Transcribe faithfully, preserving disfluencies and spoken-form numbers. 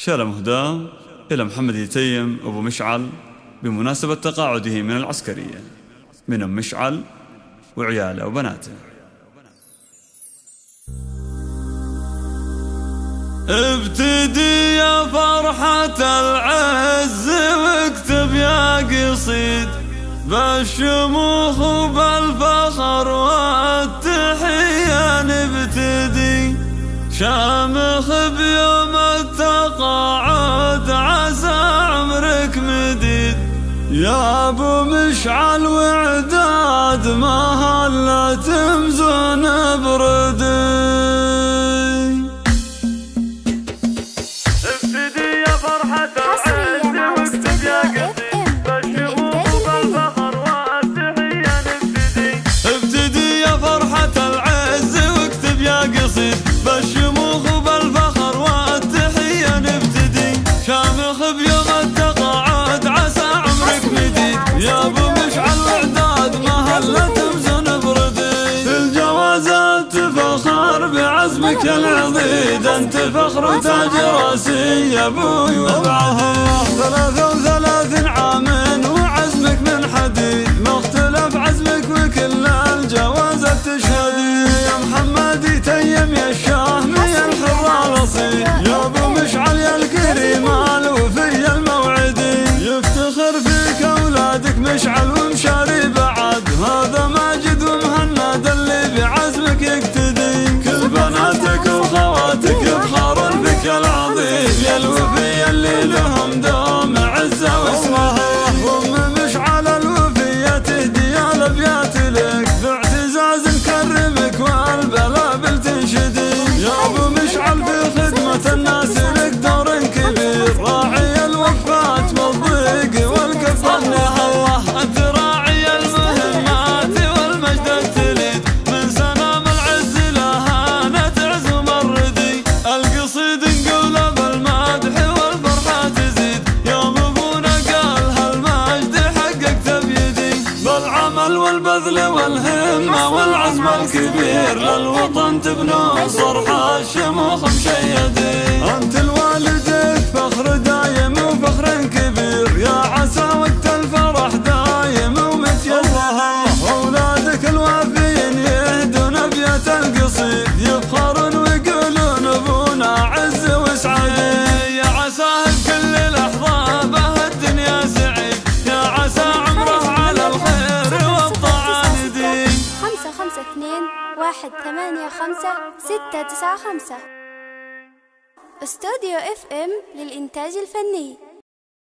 شارة مهداة إلى محمد يتيم أبو مشعل بمناسبة تقاعده من العسكرية من أم مشعل وعياله وبناته. ابتدي يا فرحة العز واكتب يا قصيد بالشموخ وبالفخر والتحية نبتدي شامخ بيوم التقاعد عسى عمرك مديد يا ابو مشعل وعداد ما هلا تمزون بردي. بالشموخ وبالفخر والتحية نبتدي شامخ بيوم التقاعد عسى عمرك مديد يا ابو مشعل وعداد ما هلا تمزن بردي. الجوازات تفخر بعزمك العضيد انت فخر وتاج راسي يا ابوي وبعدي. ثلاثة وثلاثين عام وعزمك من حديد مختلف عزمك وكل الجوازات تشهدي يا محمد يتيم يا الشاهمي الحر الاصيل يا ابو مشعل يا الكريم الوفي الموعدي. يفتخر فيك اولادك مشعل ومشاري بعد هذا ماجد ومهند اللي بعزمك يقتدي كل بناتك وخواتك يفخرون بك العظيم يا الوفي اللي لهم دوم عزه واسمه. ام مشعل الوفيه تهدي الابيات لك باعتزاز نكرمك والبلابل تنشدي يا ابو مشعل في خدمة الناس لك دور كبير راعي الوقفات بالضيق والكف الله انت راعي المهمات والمجد التليد من سنام العز لها نتعز ومردي القصيد نقوله بالمدح والفرحة تزيد يوم ابونا قال هالمجد حققت بيدي بالعمل والبذل والهمة والعزم الكبير للوطن تبنون صرح الشموخ مشيدين. انت لوالدك فخر دايم وفخر كبير يا عسى وقت الفرح دايم ومتيسر اولادك الوافيين يهدون ابيات القصيد يفخرون ويقولون ابونا عز وسعيد يا عساه بكل لحظه به الدنيا سعيد يا عسى عمره على الخير والطاعه نديم. خمسة خمسة اثنين واحد ثمانية خمسة ستة تسعة خمسة استوديو اف ام للإنتاج الفني.